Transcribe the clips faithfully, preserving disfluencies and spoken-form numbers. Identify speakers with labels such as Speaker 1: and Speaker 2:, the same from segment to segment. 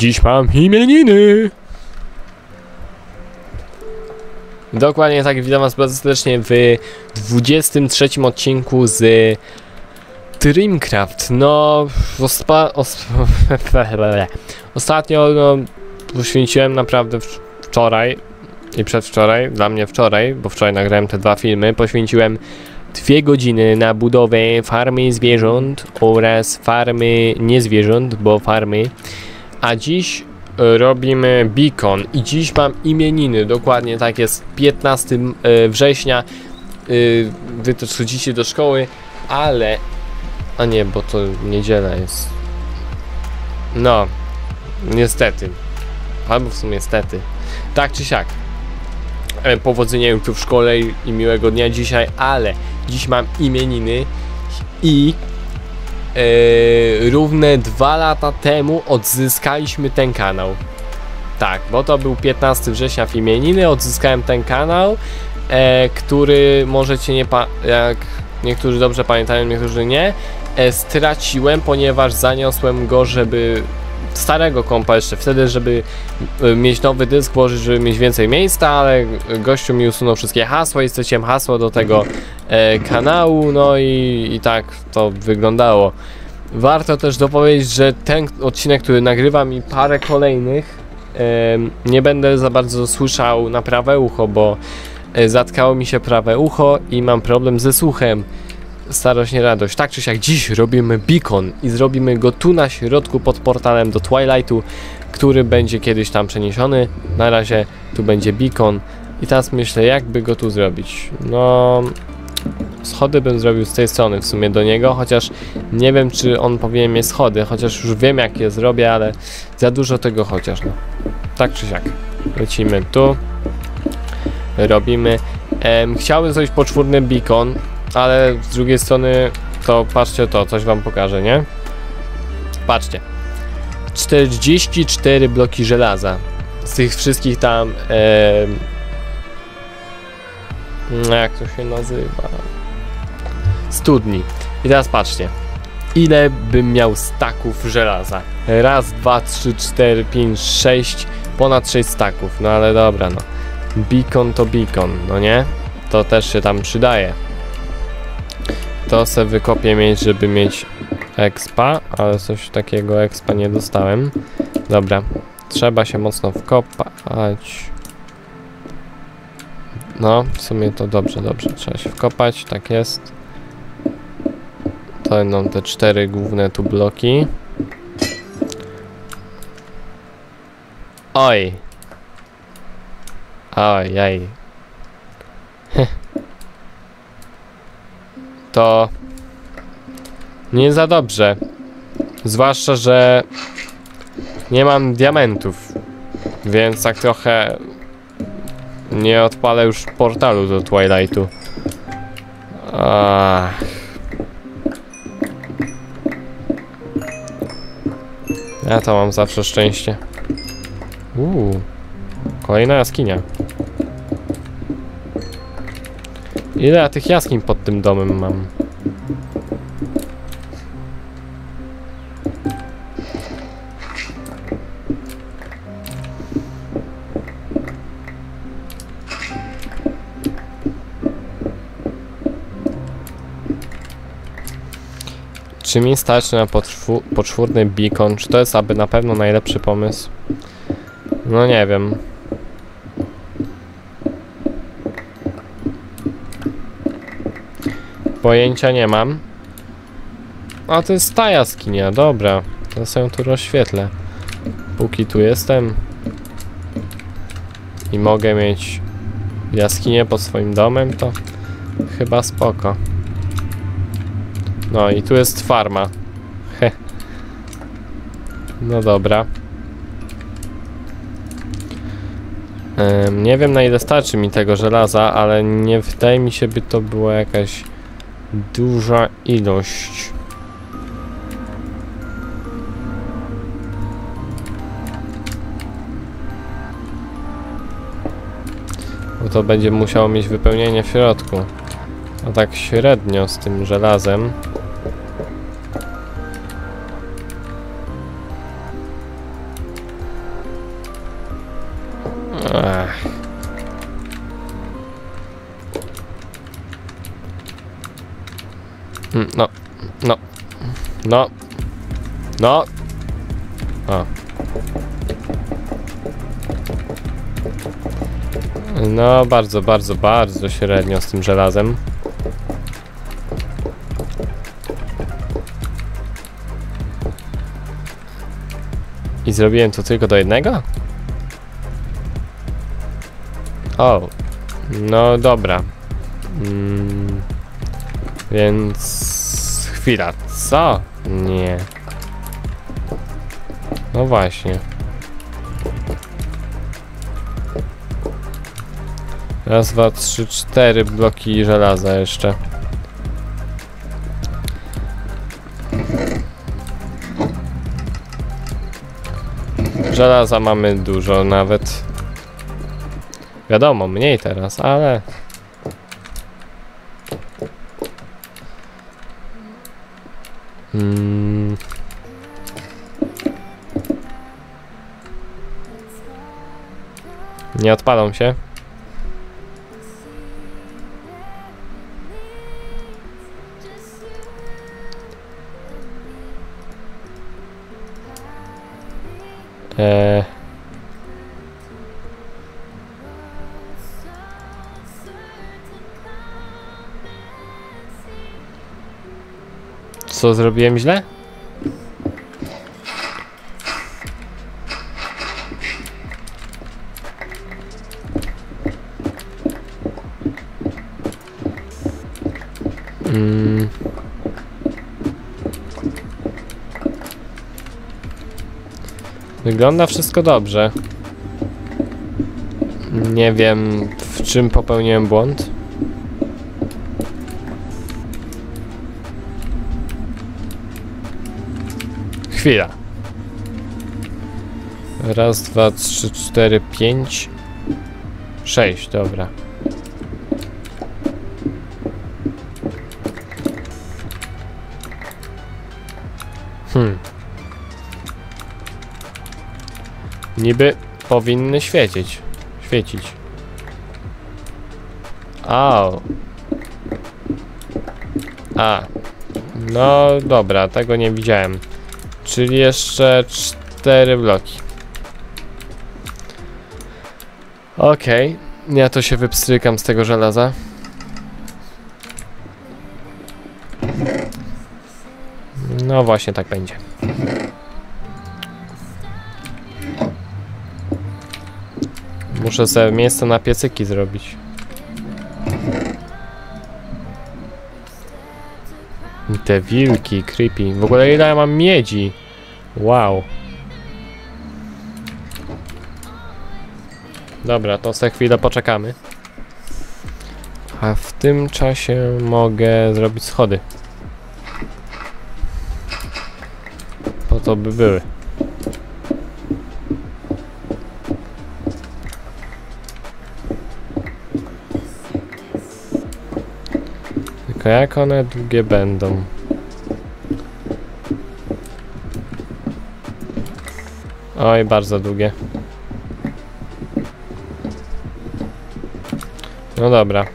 Speaker 1: Dziś mam imieniny. Dokładnie tak, witam was bardzo serdecznie w dwudziestym trzecim odcinku z Dreamcraft. No, ospa, osp ostatnio no, poświęciłem naprawdę wczoraj i przedwczoraj, dla mnie wczoraj, bo wczoraj nagrałem te dwa filmy, poświęciłem dwie godziny na budowę farmy zwierząt oraz farmy nie zwierząt, bo farmy, a dziś robimy beacon i dziś mam imieniny, dokładnie tak jest, piętnastego września, wy też chodzicie do szkoły, ale, a nie, bo to niedziela jest, no, niestety, albo w sumie niestety, tak czy siak, powodzenia jutro w szkole i miłego dnia dzisiaj, ale dziś mam imieniny i Yy, równe dwa lata temu odzyskaliśmy ten kanał. Tak, bo to był piętnastego września w imieniny, odzyskałem ten kanał, e, który możecie nie pa jak niektórzy dobrze pamiętają, niektórzy nie, e, straciłem, ponieważ zaniosłem go, żeby starego kompa jeszcze wtedy, żeby y, mieć nowy dysk, włożyć, żeby mieć więcej miejsca, ale gościu mi usunął wszystkie hasła i straciłem hasło do tego e, kanału, no i, i tak to wyglądało. Warto też dopowiedzieć, że ten odcinek, który nagrywam i parę kolejnych, e, nie będę za bardzo słyszał na prawe ucho, bo e, zatkało mi się prawe ucho i mam problem ze słuchem. Starość, nie radość. Tak czy siak, dziś robimy beacon i zrobimy go tu na środku pod portalem do Twilightu, który będzie kiedyś tam przeniesiony. Na razie tu będzie beacon i teraz myślę, jakby go tu zrobić. No, schody bym zrobił z tej strony w sumie do niego, chociaż nie wiem, czy on powinien mieć schody, chociaż już wiem, jak je zrobię, ale za dużo tego chociaż, no. Tak czy siak, lecimy tu, robimy. Ehm, chciałbym zrobić poczwórny beacon, ale z drugiej strony to patrzcie to, coś wam pokażę, nie? Patrzcie. czterdzieści cztery bloki żelaza. Z tych wszystkich tam e, jak to się nazywa? Studni. I teraz patrzcie. Ile bym miał staków żelaza? Raz, dwa, trzy, cztery, pięć, sześć. Ponad sześć staków. No ale dobra, no. Beacon to beacon, no nie? To też się tam przydaje. To se wykopię mieć, żeby mieć expa, ale coś takiego expa nie dostałem. Dobra, trzeba się mocno wkopać. No, w sumie to dobrze, dobrze, trzeba się wkopać, tak jest. To będą te cztery główne tu bloki. Oj. Oj, jaj. To nie za dobrze, zwłaszcza, że nie mam diamentów, więc tak trochę nie odpalę już portalu do Twilightu. Ach. Ja to mam zawsze szczęście. Uuu, kolejna jaskinia. Ile ja tych jaskiń pod tym domem mam? Czy mi starczy na poczwórny beacon? Czy to jest aby na pewno najlepszy pomysł? No nie wiem. Pojęcia nie mam. A to jest ta jaskinia, dobra. To sobie tu rozświetlę. Póki tu jestem i mogę mieć jaskinię pod swoim domem, to chyba spoko. No i tu jest farma. Heh. No dobra. Um, nie wiem, na ile starczy mi tego żelaza, ale nie wydaje mi się, by to była jakaś duża ilość. Bo to będzie musiało mieć wypełnienie w środku. A tak średnio z tym żelazem. No. No. O. No, bardzo, bardzo, bardzo średnio z tym żelazem. I zrobiłem to tylko do jednego? O. No dobra. Mm, więc... Chwila, co? Nie. No właśnie. Raz, dwa, trzy, cztery bloki żelaza jeszcze. Żelaza mamy dużo nawet. Wiadomo, mniej teraz, ale... Hmm. Nie odpalą się. Eee. Co zrobiłem źle? Mm. Wygląda wszystko dobrze. Nie wiem, w czym popełniłem błąd. Chwila. Raz, dwa, trzy, cztery, pięć, sześć, dobra. Hmm. Niby powinny świecić. Świecić. Au. A. No dobra, tego nie widziałem. Czyli jeszcze cztery bloki. Okej. Okay. Ja to się wypstrykam z tego żelaza. No właśnie tak będzie. Muszę sobie miejsce na piecyki zrobić. Te wilki, creepy. W ogóle ile ja mam miedzi? Wow. Dobra, to za chwilę poczekamy. A w tym czasie mogę zrobić schody. Po to by były. Tylko jak one długie będą? Oj, bardzo długie. No dobra.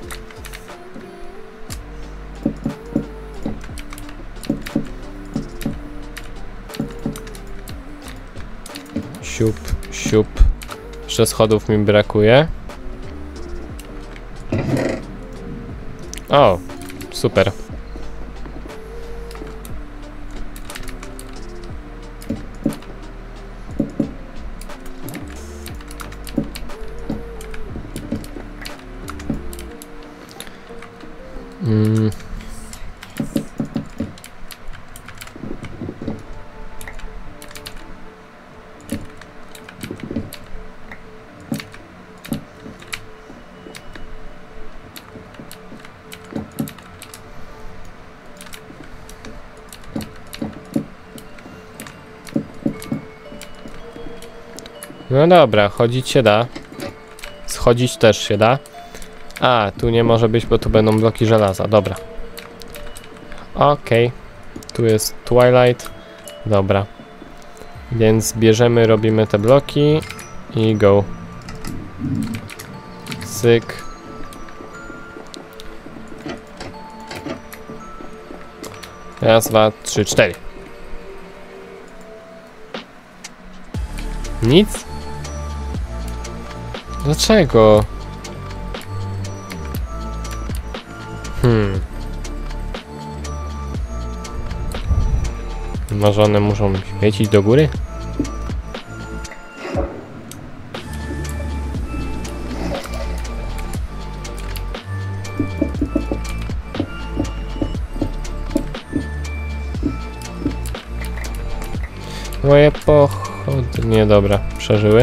Speaker 1: Siup, siup. Jeszcze schodów mi brakuje. O, super. Mm. No dobra, chodzić się da. Schodzić też się da. A, tu nie może być, bo tu będą bloki żelaza. Dobra. Okej. Okay. Tu jest Twilight. Dobra. Więc bierzemy, robimy te bloki i go. Syk. Raz, dwa, trzy, cztery. Nic? Dlaczego? Hmm. Może one muszą świecić do góry? Moje pochodnie, dobra, przeżyły.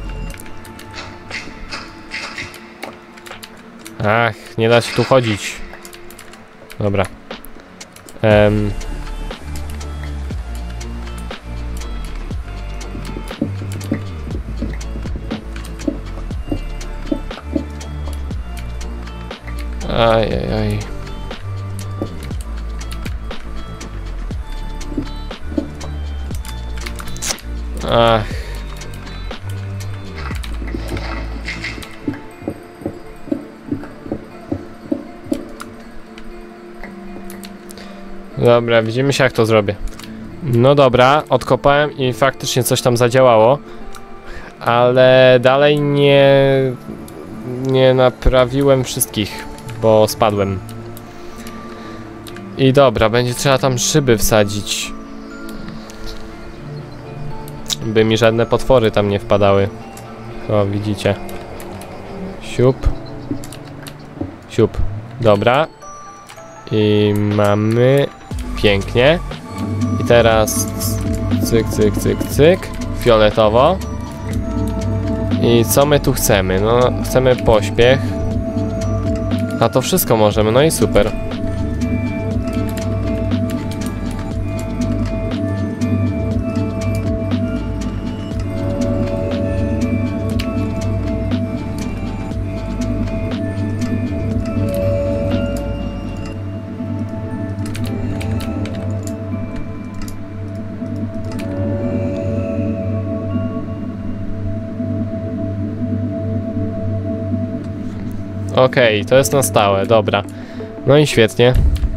Speaker 1: Ach, nie da się tu chodzić. Dobra. Um. Aj, aj, aj. Ach. Dobra, widzimy się, jak to zrobię. No dobra, odkopałem i faktycznie coś tam zadziałało. Ale dalej nie... nie naprawiłem wszystkich, bo spadłem. I dobra, będzie trzeba tam szyby wsadzić, by mi żadne potwory tam nie wpadały. O, widzicie. Siup. Siup. Dobra. I mamy... Pięknie. I teraz... Cyk, cyk, cyk, cyk. Fioletowo. I co my tu chcemy? No, chcemy pośpiech. A to wszystko możemy, no i super. Okej, okay, to jest na stałe, dobra. No i świetnie.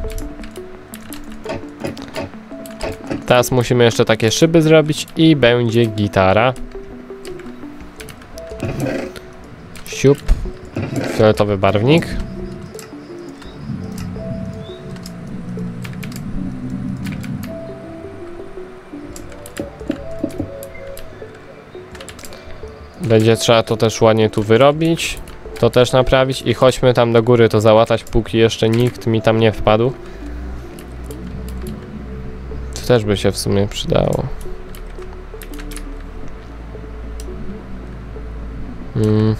Speaker 1: Teraz musimy jeszcze takie szyby zrobić i będzie gitara. Siup. Fioletowy barwnik. Będzie trzeba to też ładnie tu wyrobić. To też naprawić i chodźmy tam do góry to załatać, póki jeszcze nikt mi tam nie wpadł. To też by się w sumie przydało. Hmm.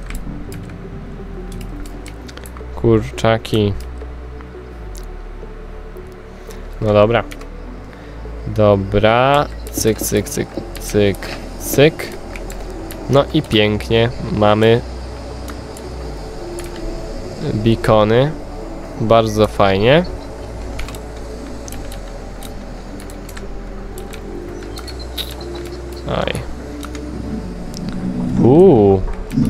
Speaker 1: Kurczaki. No dobra. Dobra. Cyk, cyk, cyk, cyk, cyk. No i pięknie mamy beacony. Bardzo fajnie. Aj. Uuu.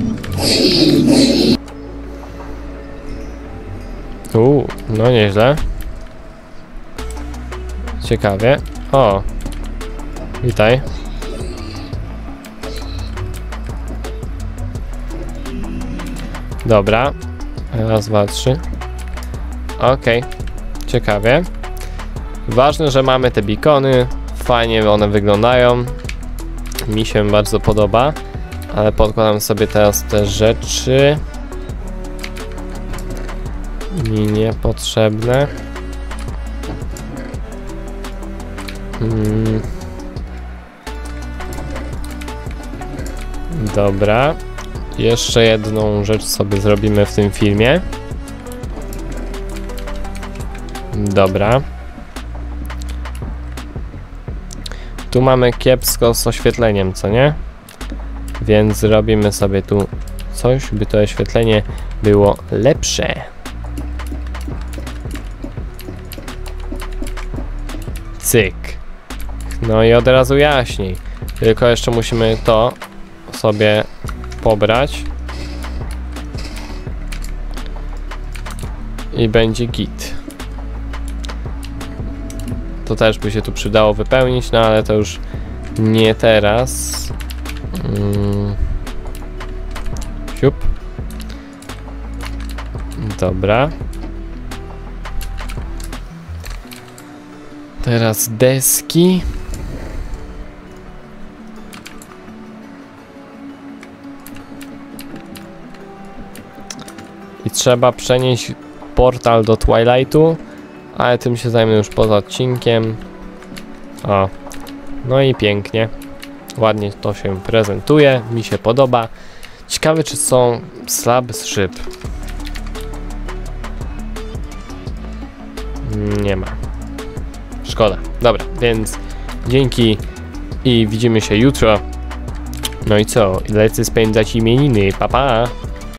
Speaker 1: Uuu, no nieźle. Ciekawie. O. Witaj. Dobra. Raz, dwa, trzy. Okej. Okay. Ciekawie. Ważne, że mamy te beacony. Fajnie one wyglądają. Mi się bardzo podoba. Ale podkładam sobie teraz te rzeczy. Mi niepotrzebne. Hmm. Dobra. Jeszcze jedną rzecz sobie zrobimy w tym filmie. Dobra. Tu mamy kiepsko z oświetleniem, co nie? Więc zrobimy sobie tu coś, by to oświetlenie było lepsze. Cyk. No i od razu jaśniej. Tylko jeszcze musimy to sobie pobrać. I będzie git. To też by się tu przydało wypełnić, no ale to już nie teraz. Mm. Siup. Dobra. Teraz deski. I trzeba przenieść portal do Twilightu, ale tym się zajmę już poza odcinkiem. O, no i pięknie. Ładnie to się prezentuje, mi się podoba. Ciekawe, czy są słaby szyb. Nie ma. Szkoda. Dobra, więc dzięki i widzimy się jutro. No i co? Lecę spędzać imieniny. Pa, pa!